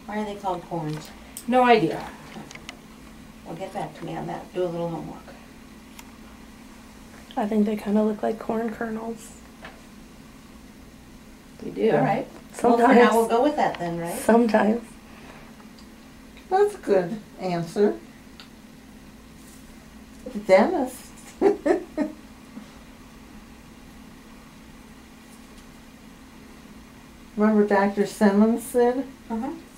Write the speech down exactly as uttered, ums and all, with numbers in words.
Why are they called corns? No idea. Well, get back to me on that. Do a little homework. I think they kind of look like corn kernels. They do. All right. Sometimes. Well, for now, we'll go with that then, right? Sometimes. That's a good answer. Dennis. Remember Doctor Simmons said, Uh-huh.